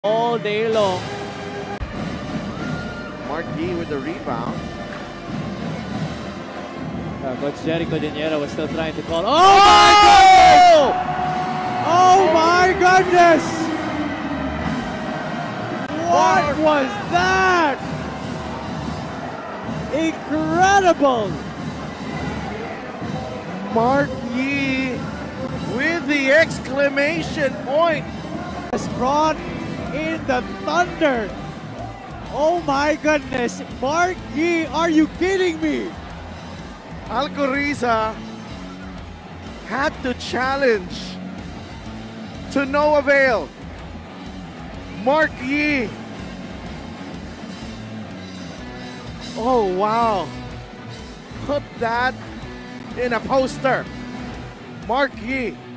all day long. Mark Yee with the rebound. Coach Jericho Diniera was still trying to call. Oh my goodness! Oh my goodness! What was that? Incredible! Mark Yee with the exclamation point. Has brought in the thunder. Oh my goodness. Mark Yee, are you kidding me? Alcoriza had to challenge to no avail. Mark Yee. Oh wow. Put that in a poster. Mark Yee.